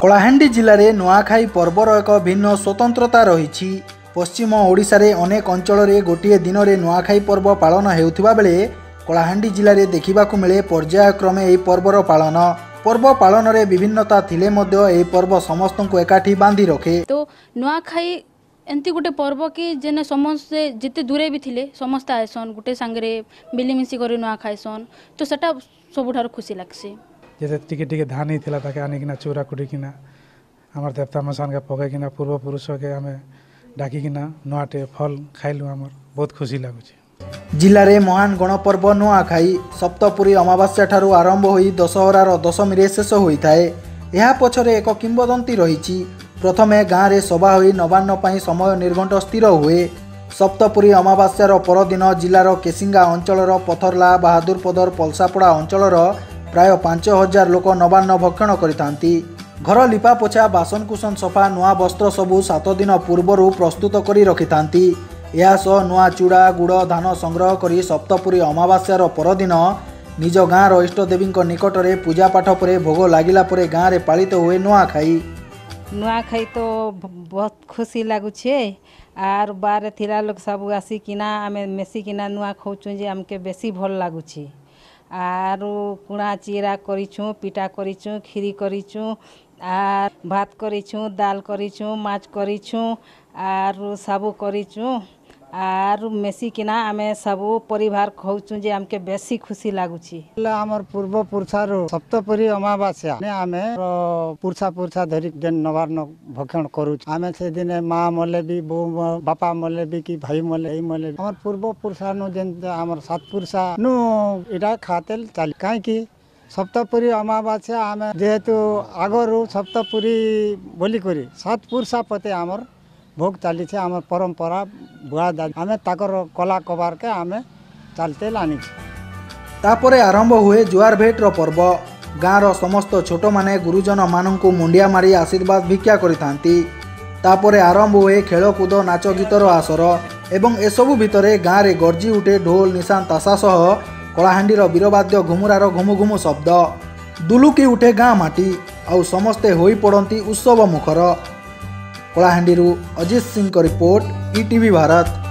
कलाहांडी जिले में नुआखाई पर्वर एक भिन्न स्वतंत्रता रही। पश्चिम ओडिशा रे अनेक अंचल में गोटे दिन में नुआखाई पर्व पालन होता बेले कलाहांडी जिले में देखा मिले पर्यायक्रमे यह पर्वर पालन। पर्व पालन में विभिन्नता थिले मध्य यह पर्व समस्त को एकाठी बांधी रखे। तो नुआखाई एमती गोटे पर्व कि जेने समस्ते जिते दूरे भी थिले समस्त आएसन गोटे सांगे मिलिमिशी कर नुआ खाएसन, तो सेटा सबुठार खुशी लगसी। जैसे टिके टिके धान ही थिला ताके आनिकिना चूरा कुटिकिना आमर देवता मसान के पकईकिना पूर्व पुरुष के आम डाकिकिना नुआटे फल खाइलु आमर बहुत खुशी लगुचे। जिले में महान गणपर्व नुआखाई सप्तपुरी अमावास्या ठारू आरंभ होई दशहरार दशमी रे शेष होता है। यह पछरे एक किंवदंती रही। प्रथमे गाँव में सभा होई नवान्न पाई समय निर्घंट स्थिर हुए। सप्तपुरी अमावास्यार परदिन जिलार केसिंगा अंचलर पथरला बहादुरपदर पलसापड़ा अंचलर प्राय 5000 लोक नवान्न भक्षण करिथांती। घर लिपा पोछा बासनकुसन सफा नुआ वस्त्र सबू 7 दिन पूर्वर प्रस्तुत करी रखिथांती। या सह नुआ चूड़ा गुड़ धान संग्रह करी सप्तपुरी अमावास्यार परदिन निज गाँवर इष्टदेवी निकट में पूजापाठ पर भोग लागिला परे गाँव में पालित हुए नुआखाई। नुआखाई तो बहुत खुशी लगुचे आर बारे थिला लोग सब आसिकिना आमे मिसिकिना नुआ खाऊँ जे आमके बेसी भल लगुचे। आर कुणा चिरा करिछु पिठा करिछु खीरी करिछु आर भात करिछु दाल करिछु माछ करिछु आर सबू करिछु आर मेसिकिना आमे सबू परिवार खाऊँ जे आमके बेसी खुशी लगुची। आमर पूर्व पुरुषार सप्तपुरी अमावास्या आमे पुरुषा धरी जेन नवान्न भक्षण करूँ। आमे से दिन माँ मले भी बो बापा मले भी कि भाई मले मले आमर पूर्व पुरुषा नु जेन आमर सात पुरुषा नु इटा खाते चली कहीं सप्तपुरी अमावास्या आमे जेहेतु आगरू सप्तपुरी बोली करी सात पुरुषा पते आमर भोग चली आम परंपरा बुआ दादी आमे ताकर कला कबार के आमे चलते लानी। तापरे आरंभ हुए जुआर भेटर पर्व। गाँवर समस्त छोट माने गुरुजन मानू मुंडिया मारी आशीर्वाद भिक्षा करिथांती। तापरे आरंभ हुए खेलकूद नाच गीतर आसर एवं एसबू भितरे गाँव में गर्जी उठे ढोल निशान तासा सह कलाहांडीर वीरवाद्य घुमुरार घुमु घुमु शब्द दुलुकी उठे गाँ माटी आउ समस्ते होई पड़ती उत्सव मुखर। कलाहांडीरू अजित सिंह रिपोर्ट, ईटीवी भारत।